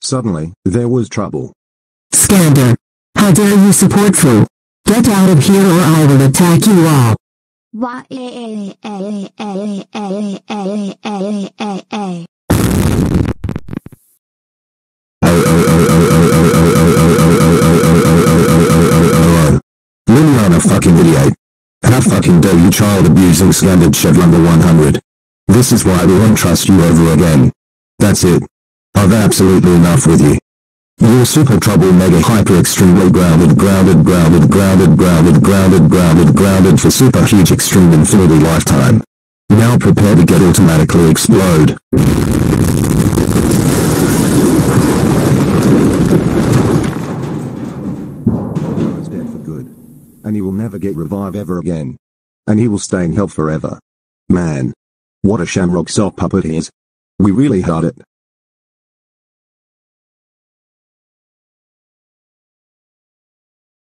Suddenly, there was trouble. Skander! How dare you support Fu? Get out of here or I will attack you all. Liliana fucking idiot. How fucking dare you child abusing Skander Chev number 100. This is why we won't trust you ever again. That's it. I've absolutely enough with you. You're super trouble mega hyper extremely grounded for super huge extreme infinity lifetime. Now prepare to get automatically explode. He's dead for good. And he will never get revived ever again. And he will stay in hell forever. Man. What a shamrock sock puppet he is. We really had it.